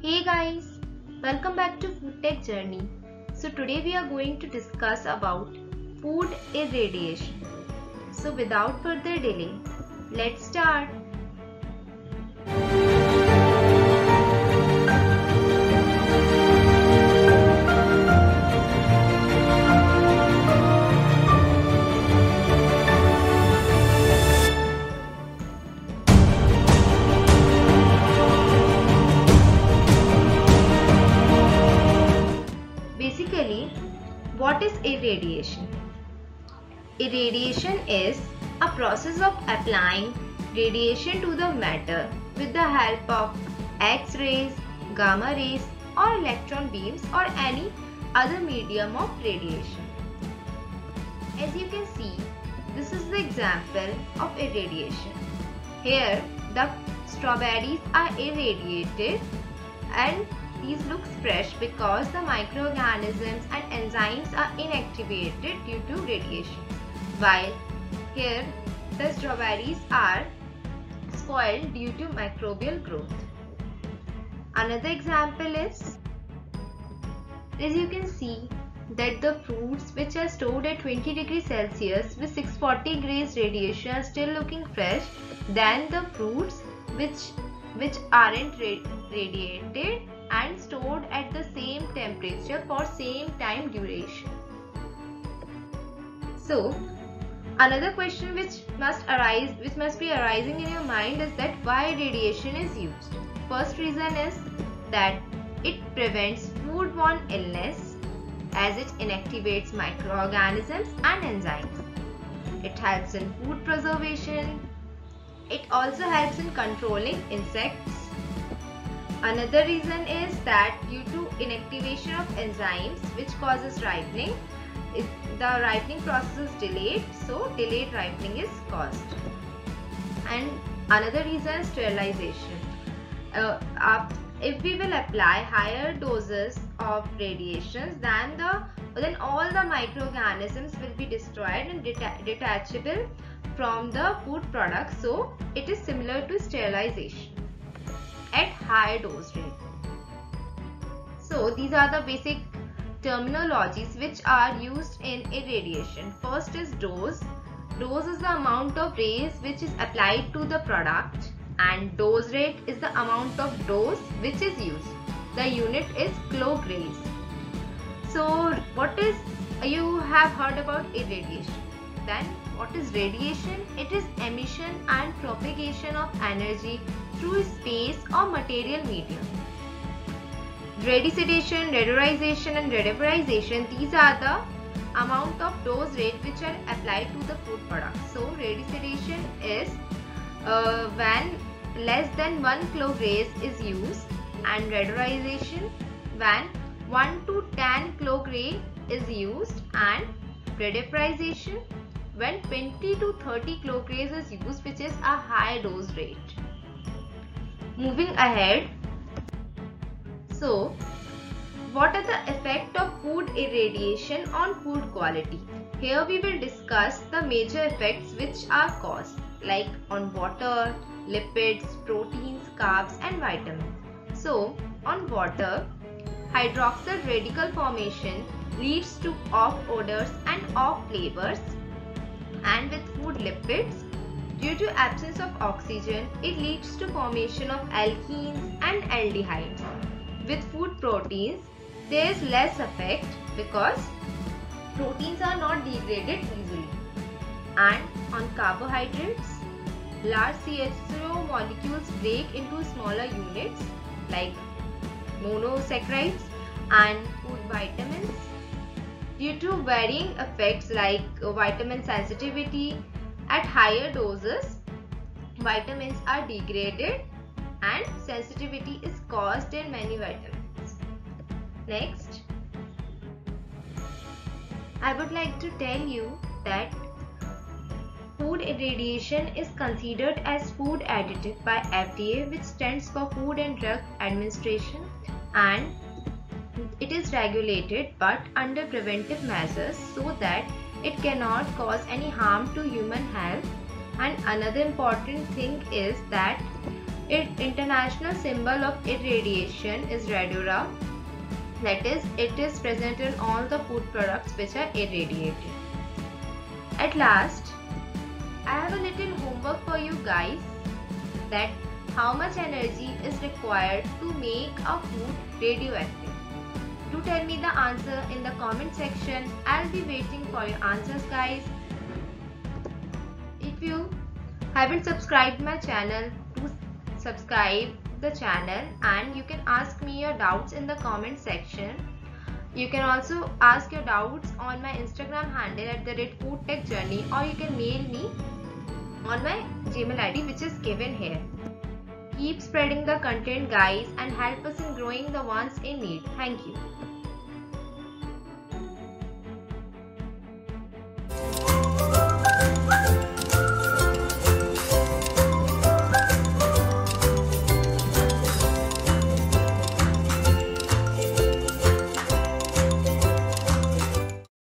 Hey guys, welcome back to Food Tech Journey. So today we are going to discuss about food irradiation. So without further delay, let's start. Basically, what is irradiation? Irradiation is a process of applying radiation to the matter with the help of X-rays, gamma rays or electron beams or any other medium of radiation. As you can see, this is the example of irradiation. Here the strawberries are irradiated and these look fresh because the microorganisms and enzymes are inactivated due to radiation. While here the strawberries are spoiled due to microbial growth. Another example is, as you can see, that the fruits which are stored at 20 degrees Celsius with 640 degrees radiation are still looking fresh than the fruits which aren't radiated and stored at the same temperature for same time duration. So another question which must be arising in your mind is that why radiation is used. First reason is that it prevents foodborne illness as it inactivates microorganisms and enzymes. It helps in food preservation. It also helps in controlling insects. Another reason is that due to inactivation of enzymes which causes ripening, the ripening process is delayed, so delayed ripening is caused. And another reason is sterilization. If we will apply higher doses of radiations, then all the microorganisms will be destroyed and detachable from the food product. So it is similar to sterilization at higher dose rate. So these are the basic terminologies which are used in irradiation. First is dose. Dose is the amount of rays which is applied to the product, and dose rate is the amount of dose which is used. The unit is kilograys. So you have heard about irradiation. Then what is radiation? It is emission and propagation of energy through space or material medium. Radicization, radorization and radivarization, these are the amount of dose rate which are applied to the food product. So radicization is when less than 1 kilograys is used, and radorization when 1 to 10 kilogray is used, and radivarization when 20 to 30 kilograys is used, which is a high dose rate. Moving ahead, so what are the effect of food irradiation on food quality? Here we will discuss the major effects which are caused, like on water, lipids, proteins, carbs and vitamins. So on water, hydroxyl radical formation leads to off odors and off flavors, and with food lipids, due to absence of oxygen, it leads to formation of alkenes and aldehydes. With food proteins, there is less effect because proteins are not degraded easily. And on carbohydrates, large CH2 molecules break into smaller units like monosaccharides, and food vitamins, due to varying effects like vitamin sensitivity, at higher doses vitamins are degraded and sensitivity is caused in many vitamins. Next, I would like to tell you that food irradiation is considered as food additive by FDA, which stands for Food and Drug Administration, and it is regulated but under preventive measures so that it cannot cause any harm to human health. And another important thing is that Its international symbol of irradiation is Radura. That is, it is present in all the food products which are irradiated. At last, I have a little homework for you guys, that how much energy is required to make a food radioactive. Do tell me the answer in the comment section. I'll be waiting for your answers, guys. If you haven't subscribed my channel, do subscribe the channel, and you can ask me your doubts in the comment section. You can also ask your doubts on my Instagram handle @foodtechjourney, or you can mail me on my Gmail ID which is given here. Keep spreading the content, guys, and help us in growing the ones in need. Thank you.